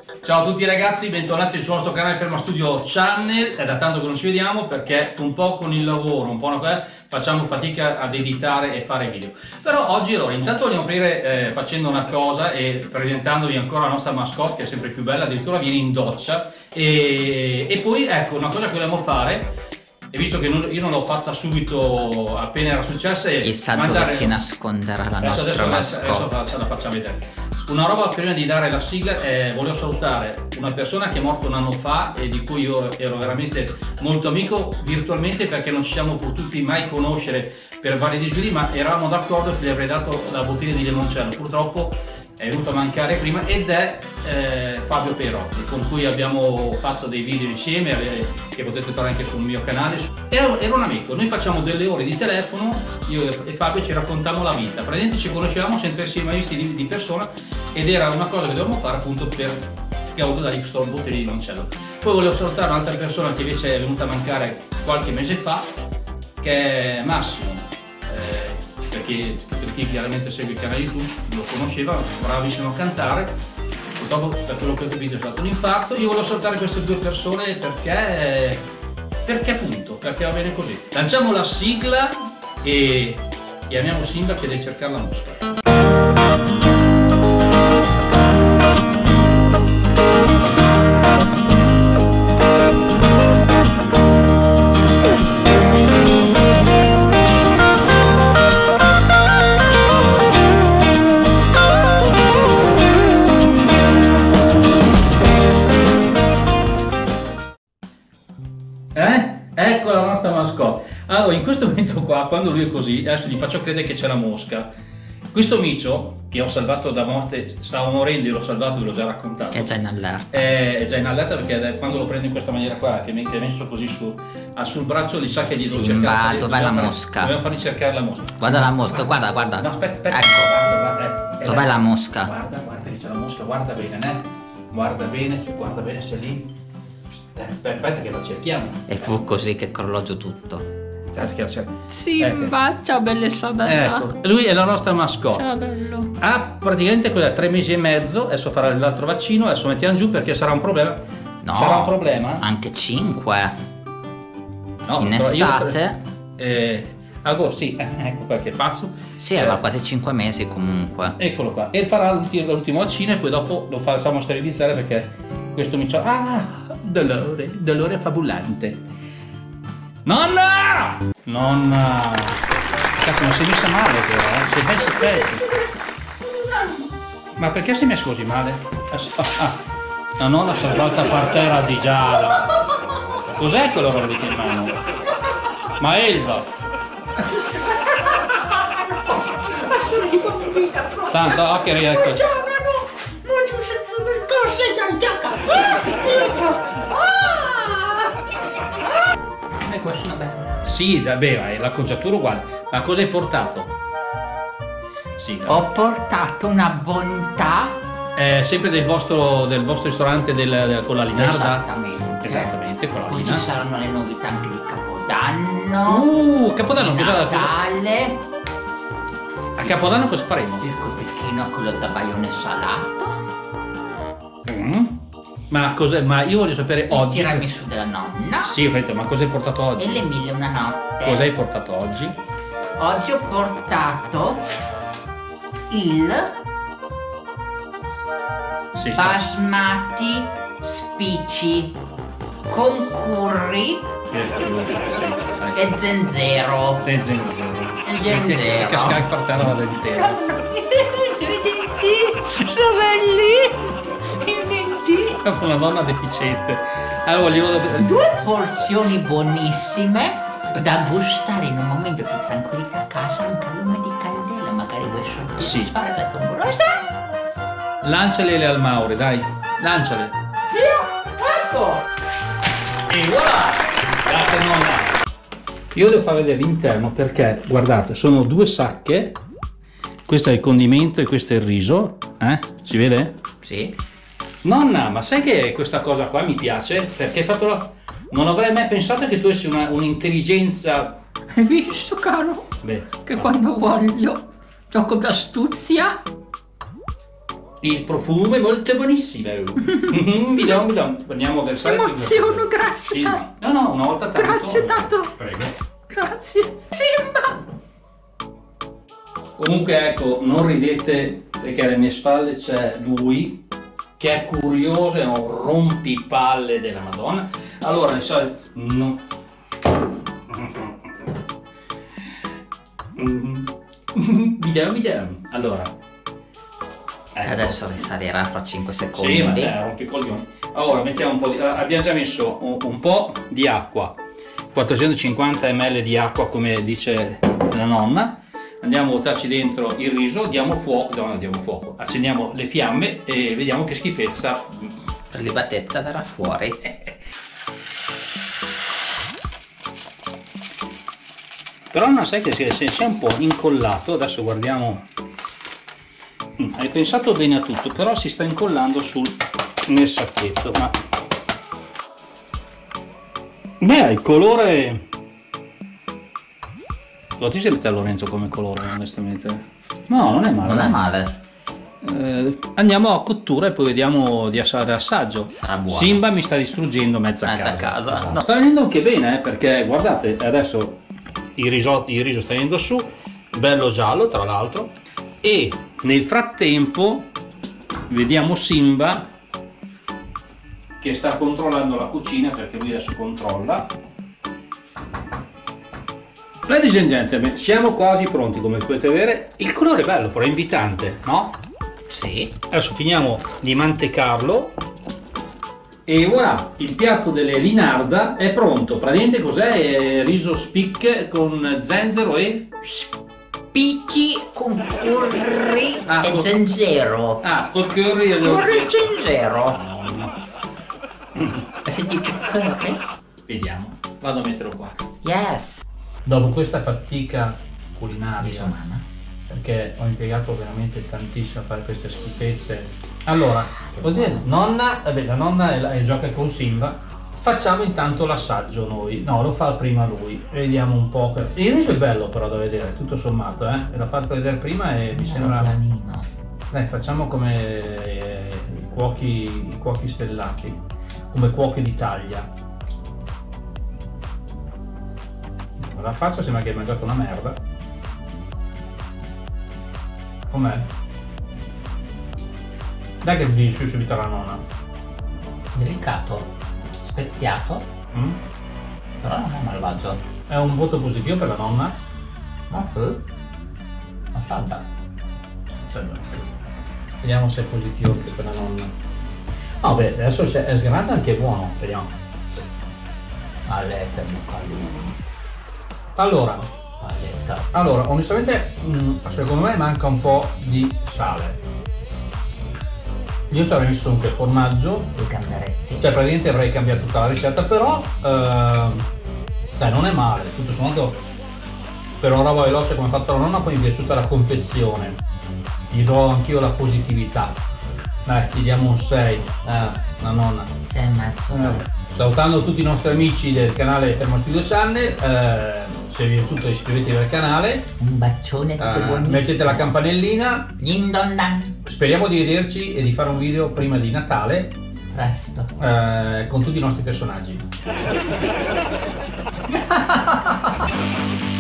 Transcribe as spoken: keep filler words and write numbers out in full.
Ciao a tutti ragazzi, bentornati sul nostro canale Ferma Studio Channel. È da tanto che non ci vediamo perché un po' con il lavoro, un po' una cosa, facciamo fatica ad editare e fare video. Però oggi allora, intanto vogliamo aprire eh, facendo una cosa e presentandovi ancora la nostra mascotte che è sempre più bella, addirittura viene in doccia. E, e poi ecco, una cosa che vogliamo fare, e visto che non, io non l'ho fatta subito appena era successa, è chissà dove si nasconderà la adesso, nostra adesso, mascotte. adesso la facciamo vedere. Una roba prima di dare la sigla, eh, volevo salutare una persona che è morta un anno fa e di cui io ero veramente molto amico virtualmente, perché non ci siamo potuti mai conoscere per vari disguidi, ma eravamo d'accordo che gli avrei dato la bottiglia di limoncello. Purtroppo è venuto a mancare prima, ed è eh, Fabio Perotti, con cui abbiamo fatto dei video insieme eh, che potete trovare anche sul mio canale. Era, era un amico, noi facciamo delle ore di telefono, io e Fabio ci raccontiamo la vita, praticamente ci conoscevamo senza esserci mai visti di, di persona, ed era una cosa che dovevamo fare appunto per che ho voluto dargli questo bottiglia di limoncello. Poi volevo salutare un'altra persona che invece è venuta a mancare qualche mese fa, che è Massimo. Eh, perché per chi chiaramente segue il canale YouTube lo conosceva, bravissimo a cantare, purtroppo per quello che ho capito è stato un infarto. Io volevo salutare queste due persone perché perché appunto, perché va bene così. Lanciamo la sigla e chiamiamo Simba che deve cercare la mosca. Ecco la nostra mascotte. Allora, in questo momento qua, quando lui è così, adesso gli faccio credere che c'è la mosca. Questo micio, che ho salvato da morte, stavo morendo, io l'ho salvato, ve l'ho già raccontato. Che è già in allerta. È, è già in allerta perché quando lo prendo in questa maniera qua, che mi è messo così su, ha sul braccio, gli sa che gli devo cercare. Dov'è la mosca? Dobbiamo fargli cercare la mosca. Guarda la mosca, guarda, guarda. No, aspetta, aspetta. Ecco. Guarda, guarda, eh, dov'è eh, la mosca? Guarda, guarda che c'è la mosca, guarda bene, eh. Guarda bene, guarda bene se è lì. Aspetta che la cerchiamo. E fu così che crollò giù tutto. Simba, ecco. Ciao belle sabella. Ecco, lui è la nostra mascotte. Ciao bello. Ha praticamente cos'è, tre mesi e mezzo, adesso farà l'altro vaccino, adesso mettiamo giù perché sarà un problema. No, sarà un problema? Anche cinque. No, in estate. Io, eh, agosto, sì, eh, ecco perché pazzo. Sì, eh, aveva quasi cinque mesi comunque. Eccolo qua. E farà l'ultimo vaccino e poi dopo lo facciamo sterilizzare perché questo mi c'ha. Ah, dolore, dolore fabulante. Nonna! Nonna! Cazzo, ma sei messa male però, eh? Sei messa peggio. Ma perché sei messa così male? Ah, ah. La nonna si è svolta a far terra di giada. Cos'è quello che avete in mano? Ma Elva! Tanto, ok, ecco. Sì, vabbè, l'acconciatura uguale. Ma cosa hai portato? Sì, ho portato una bontà. Eh, sempre del vostro, del vostro ristorante del, del, con la Linarda? Esattamente. Esattamente, con la Così Linarda. saranno le novità anche di Capodanno. Uh, Capodanno di cosa Natale. A Capodanno cosa faremo? Il copechino con lo zabaione salato. Mm. Ma cos'è? Ma io voglio sapere oggi. Il tiramisù della nonna. Sì, ho detto, ma cosa hai portato oggi? E le mille e una notte. Cosa hai portato oggi? Oggi ho portato il Sì, basmati spici con curry e zenzero. E zenzero. E zenzero. Che scarica per terra la dentera. I denti sono belli. I denti. Una donna deficiente. Allora, volevo... Due porzioni buonissime da gustare in un momento più tranquillo a casa, anche a lume di candela. Magari vuoi soddisfare sì. la tua amorosa? Lanciale al Mauri, dai, lanciale. Io? Ecco! E voilà! Grazie nonna. Io devo far vedere l'interno perché, guardate, sono due sacche. Questo è il condimento e questo è il riso. Eh? Si vede? Sì. Nonna, ma sai che questa cosa qua mi piace? Perché hai fatto la... Non avrei mai pensato che tu avessi un'intelligenza... Hai visto, caro? Beh, che no. Quando voglio gioco d'astuzia. Il profumo è molto buonissimo. Vediamo, vediamo. Andiamo a versare. Emoziono, grazie. Sì. No, no, una volta tanto. Grazie Tato. Prego. Grazie. Simba. Comunque ecco, non ridete perché alle mie spalle c'è lui che è curioso, è un rompipalle della Madonna. Allora, ne so, no. Vediamo, vediamo. Allora, ecco. Adesso risalirà fra cinque secondi. Sì, ma è rompicoglioni. Allora, mettiamo un po' di... abbiamo già messo un, un po' di acqua, quattrocentocinquanta millilitri di acqua come dice la nonna. Andiamo a buttarci dentro il riso, diamo fuoco, no, diamo fuoco, accendiamo le fiamme e vediamo che schifezza. Prelibatezza verrà fuori. Però non sai che si è un po' incollato, adesso guardiamo. Mm, hai pensato bene a tutto, però si sta incollando sul, nel sacchetto. Ma... beh, il colore... lo ti sente a Lorenzo come colore, onestamente? No, non è male. Non è male. Eh, andiamo a cottura e poi vediamo di assare assaggio. Sarà buono. Simba mi sta distruggendo mezza, mezza casa. casa. No. Sta venendo anche bene, eh, perché guardate, adesso il riso, il riso sta venendo su, bello giallo tra l'altro, e nel frattempo vediamo Simba che sta controllando la cucina, perché lui adesso controlla. Ladies and gentlemen, siamo quasi pronti, come potete vedere. Il colore è bello, però è invitante, no? Sì. Adesso finiamo di mantecarlo e voilà, il piatto delle Linarda è pronto. Praticamente cos'è? Riso spic con zenzero e... spicchi con curry ah, e con... zenzero. Ah, col curry e curry e zenzero. Madonna. Hai sentito il curry? Vediamo, vado a metterlo qua. Yes. Dopo questa fatica culinaria, disumana, perché ho impiegato veramente tantissimo a fare queste schifezze. Allora, dire, nonna, vabbè, la nonna è, la, è gioca con Simba. Facciamo intanto l'assaggio noi. No, lo fa prima lui. Vediamo un po'. Il riso è bello però da vedere, tutto sommato, eh. L'ho fatto vedere prima e mi sembra. Planino. Dai, facciamo come eh, i cuochi, i cuochi stellati, come cuochi d'Italia. La faccia sembra che hai mangiato una merda. Com'è? Dai che dici subito alla nonna. Delicato, speziato, Mm? però non è malvagio. È un voto positivo per la nonna? Ma sì, ma salta. Vediamo se è positivo anche per la nonna. No, beh, adesso è sgranato anche buono, vediamo. Paletta, bucalù. Allora, Paletta. allora, onestamente, mh, secondo me manca un po' di sale. Io ci avrei messo anche il formaggio. I gamberetti. Cioè, praticamente avrei cambiato tutta la ricetta, però, eh, dai, non è male, tutto sommato, per una roba veloce come ha fatto la nonna, poi mi è piaciuta la confezione. Gli do anch'io la positività. Dai, gli diamo un sei. Eh, la nonna. sei e mezzo. Eh. Salutando tutti i nostri amici del canale Fermo Studio Channel, eh, se vi è piaciuto iscrivetevi al canale, un bacione tutto eh, buonissimo, mettete la campanellina, Indondan. Speriamo di vederci e di fare un video prima di Natale presto, eh, con tutti i nostri personaggi.